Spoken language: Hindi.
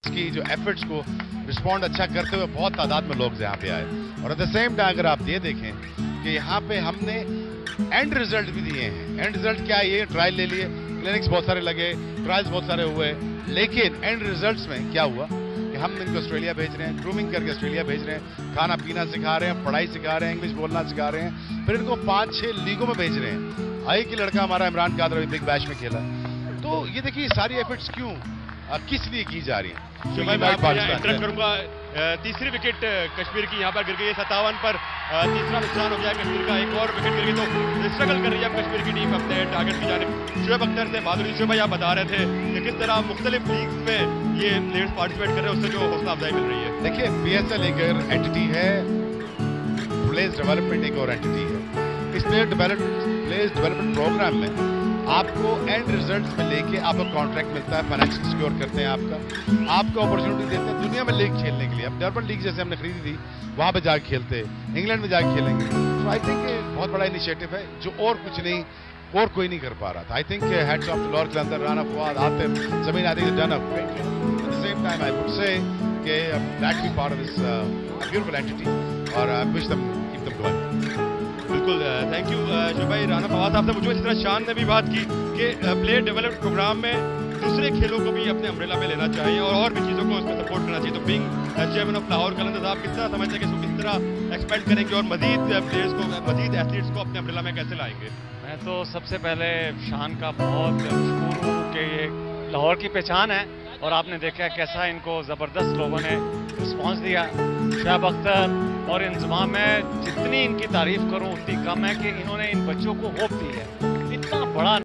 की जो एफर्ट्स को रिस्पॉन्ड अच्छा करते हुए बहुत तादाद में लोग यहाँ पे आए। और एट द सेम टाइम अगर आप ये देखें कि यहाँ पे हमने एंड रिजल्ट भी दिए हैं। एंड रिजल्ट क्या है? ये ट्रायल ले लिए, क्लिनिक्स बहुत सारे लगे, ट्रायल्स बहुत सारे हुए, लेकिन एंड रिजल्ट्स में क्या हुआ कि हम इनको ऑस्ट्रेलिया भेज रहे हैं, ग्रूमिंग करके ऑस्ट्रेलिया भेज रहे हैं, खाना पीना सिखा रहे हैं, पढ़ाई सिखा रहे हैं, इंग्लिश बोलना सिखा रहे हैं, फिर इनको 5-6 लीगों में भेज रहे हैं। आई कि लड़का हमारा इमरान कादर अभी बिग बैश में खेला। तो ये देखिए सारी एफर्ट्स क्यों किस लिए की जा रही है। करूंगा तीसरी विकेट कश्मीर की यहाँ पर गिर गई है 57 पर तीसरा नुकसान हो गया कश्मीर का। एक और विकेट गिर गई तो स्ट्रगल कर रही है कश्मीर की टीम अपने टारगेट की जानिब। शोएब अख्तर से बात हो रही। शोएब भाई आप बता रहे थे कि किस तरह मुख्तलिफ लीग्स में ये प्लेयर्स पार्टिसिपेट कर रहे हैं, उससे जो हौसला अफजाई मिल रही है। देखिए PSL एक एंटिटी है, प्लेयर्स डेवलपमेंट एक और एंटिटी है। इस प्लेयर्स डेवलपमेंट प्रोग्राम में आपको एंड रिजल्ट्स में लेके आपको कॉन्ट्रैक्ट मिलता है, फाइनेंशियल सिक्योर करते हैं आपको अपॉर्चुनिटी देते हैं दुनिया में लीग खेलने के लिए। अब डर्बन लीग जैसे हमने खरीदी थी, वहां पे जाके खेलते, इंग्लैंड में जाके खेलेंगे। तो आई थिंक बहुत बड़ा इनिशिएटिव है जो और कुछ नहीं, और कोई नहीं कर पा रहा था। I think heads of Lahore Qalandar, Rana Fawad, आखिर जमीन, I think done a great job. At the same time I would say कि that be part of this beautiful entity और I wish them keep them going. बिल्कुल, थैंक यू शोएब भाई। राना फवाद साहब से मुझे इस तरह शान ने भी बात की कि प्लेयर डेवलपमेंट प्रोग्राम में दूसरे खेलों को भी अपने अम्ब्रेला में लेना चाहिए और भी चीज़ों को उसमें सपोर्ट करना चाहिए। तो being chairman of Lahore Qalandar साहब किस तरह समझते हैं कि इसको किस तरह एक्सपेंड करेंगे और मजीद प्लेयर्स को, मजीद एथलीट्स को अपने अम्ब्रेला में कैसे लाएंगे? मैं तो सबसे पहले शान का बहुत मशहूर हूँ कि ये लाहौर की पहचान है और आपने देखा कैसा इनको ज़बरदस्त लोगों ने रिस्पॉन्स दिया। शोएब अख्तर और इंजमाम में जितनी इनकी तारीफ करूं उतनी कम है कि इन्होंने इन बच्चों को होप दी है। इतना बड़ा